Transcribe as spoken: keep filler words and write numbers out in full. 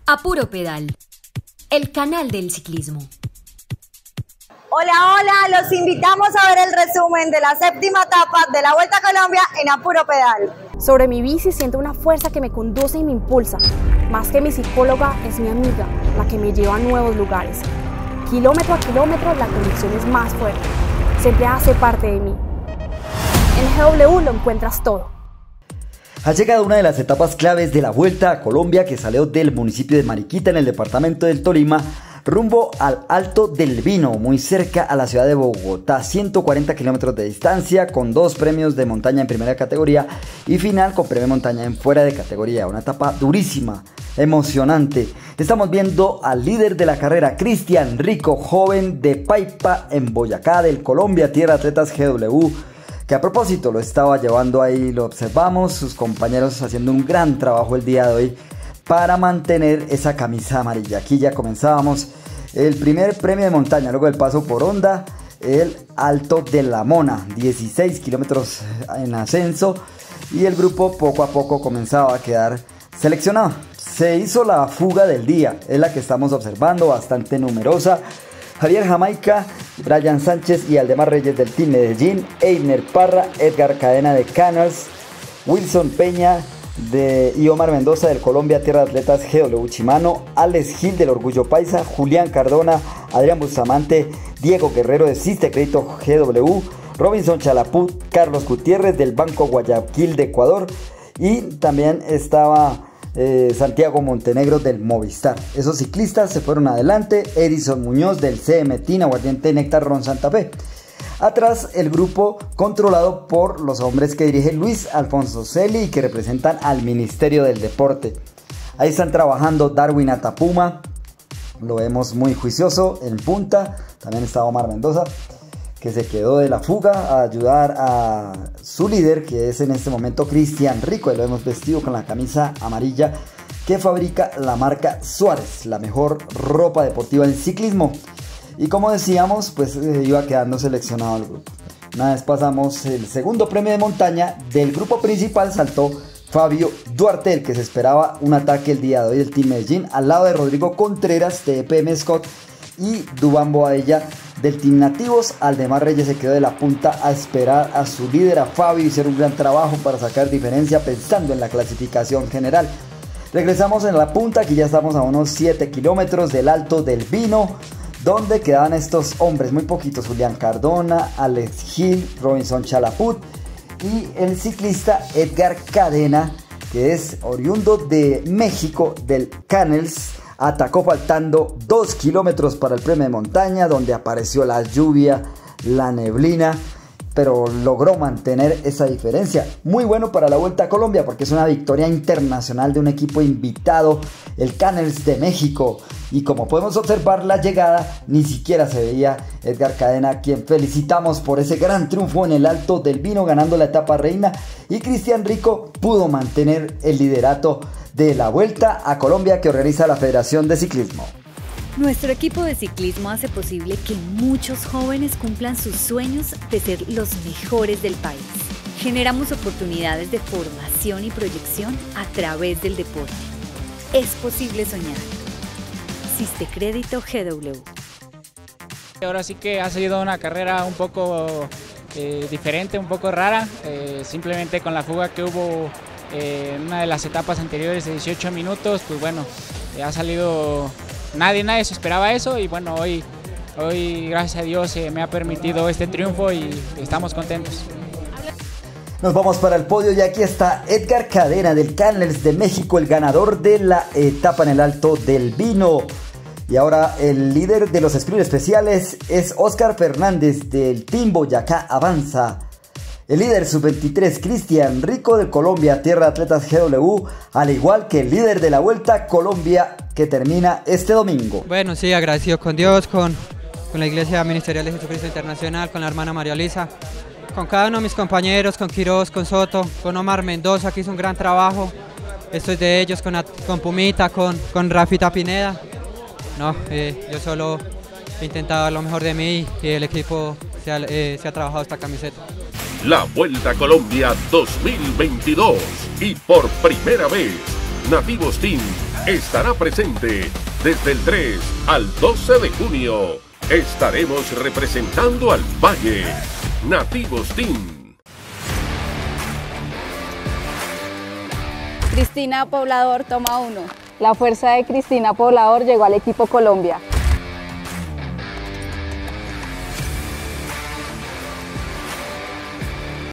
A Puro Pedal, el canal del ciclismo. Hola, hola, los invitamos a ver el resumen de la séptima etapa de la Vuelta a Colombia en A Puro Pedal. Sobre mi bici siento una fuerza que me conduce y me impulsa. Más que mi psicóloga, es mi amiga, la que me lleva a nuevos lugares. Kilómetro a kilómetro, la conexión es más fuerte. Siempre hace parte de mí. En G W lo encuentras todo. Ha llegado una de las etapas claves de la Vuelta a Colombia, que salió del municipio de Mariquita, en el departamento del Tolima, rumbo al Alto del Vino, muy cerca a la ciudad de Bogotá. ciento cuarenta kilómetros de distancia, con dos premios de montaña en primera categoría y final con premio de montaña en fuera de categoría. Una etapa durísima, emocionante. Estamos viendo al líder de la carrera, Cristian Rico, joven de Paipa en Boyacá, del Colombia Tierra Atletas G W, que a propósito lo estaba llevando ahí, lo observamos, sus compañeros haciendo un gran trabajo el día de hoy para mantener esa camisa amarilla. Aquí ya comenzábamos el primer premio de montaña, luego el paso por Honda, el Alto de la Mona, dieciséis kilómetros en ascenso, y el grupo poco a poco comenzaba a quedar seleccionado. Se hizo la fuga del día, es la que estamos observando, bastante numerosa. Javier Jamaica, Brian Sánchez y Aldemar Reyes del Team Medellín, Einer Parra, Edgar Cadena de Canals, Wilson Peña de, y Omar Mendoza del Colombia Tierra Atletas G W Chimano, Alex Gil del Orgullo Paisa, Julián Cardona, Adrián Bustamante, Diego Guerrero de Siste Crédito G W, Robinson Chalaput, Carlos Gutiérrez del Banco Guayaquil de Ecuador, y también estaba Eh, Santiago Montenegro del Movistar. Esos ciclistas se fueron adelante. Edison Muñoz del C M Team Aguardiente Néctar Ron Santa Fe. Atrás el grupo controlado por los hombres que dirige Luis Alfonso Celi y que representan al Ministerio del Deporte. Ahí están trabajando Darwin Atapuma, lo vemos muy juicioso en punta. También está Omar Mendoza, que se quedó de la fuga a ayudar a su líder, que es en este momento Cristian Rico. Y lo hemos vestido con la camisa amarilla que fabrica la marca Suárez, la mejor ropa deportiva en ciclismo. Y como decíamos, pues eh, iba quedando seleccionado el grupo. Una vez pasamos el segundo premio de montaña, del grupo principal saltó Fabio Duarte, el que se esperaba un ataque el día de hoy del Team Medellín, al lado de Rodrigo Contreras de E P M Scott y Dubán Boadella del Team Nativos. Aldemar Reyes se quedó de la punta a esperar a su líder, a Fabio, y hacer un gran trabajo para sacar diferencia pensando en la clasificación general. Regresamos en la punta, aquí ya estamos a unos siete kilómetros del Alto del Vino, donde quedaban estos hombres, muy poquitos: Julián Cardona, Alex Gil, Robinson Chalaput y el ciclista Edgar Cadena, que es oriundo de México, del Canals. Atacó faltando dos kilómetros para el premio de montaña, donde apareció la lluvia, la neblina, pero logró mantener esa diferencia. Muy bueno para la Vuelta a Colombia, porque es una victoria internacional de un equipo invitado, el Canals de México. Y como podemos observar, la llegada ni siquiera se veía. Edgar Cadena, a quien felicitamos por ese gran triunfo en el Alto del Vino, ganando la etapa reina, y Cristian Rico pudo mantener el liderato de la Vuelta a Colombia que organiza la Federación de Ciclismo. Nuestro equipo de ciclismo hace posible que muchos jóvenes cumplan sus sueños de ser los mejores del país. Generamos oportunidades de formación y proyección a través del deporte. Es posible soñar. Siste Crédito G W. Ahora sí que ha sido una carrera un poco eh, diferente, un poco rara, eh, simplemente con la fuga que hubo en una de las etapas anteriores de dieciocho minutos, pues bueno, eh, ha salido, nadie, nadie se esperaba eso, y bueno, hoy, hoy gracias a Dios eh, me ha permitido este triunfo y estamos contentos. Nos vamos para el podio y aquí está Edgar Cadena del Canals de México, el ganador de la etapa en el Alto del Vino. Y ahora el líder de los sprint especiales es Oscar Fernández del Team Boyacá Avanza. El líder sub veintitrés, Cristian Rico de Colombia Tierra Atletas G W, al igual que el líder de la Vuelta Colombia, que termina este domingo. Bueno, sí, agradecido con Dios, con, con la Iglesia Ministerial de Jesucristo Internacional, con la hermana María Lisa, con cada uno de mis compañeros, con Quiroz, con Soto, con Omar Mendoza, que hizo un gran trabajo. Esto es de ellos, con, con Pumita, con, con Rafita Pineda. No, eh, yo solo he intentado dar lo mejor de mí y el equipo se ha, eh, se ha trabajado esta camiseta. La Vuelta a Colombia dos mil veintidós, y por primera vez Nativos Team estará presente desde el tres al doce de junio. Estaremos representando al Valle. Nativos Team. Cristina Poblador toma uno. La fuerza de Cristina Poblador llegó al equipo Colombia.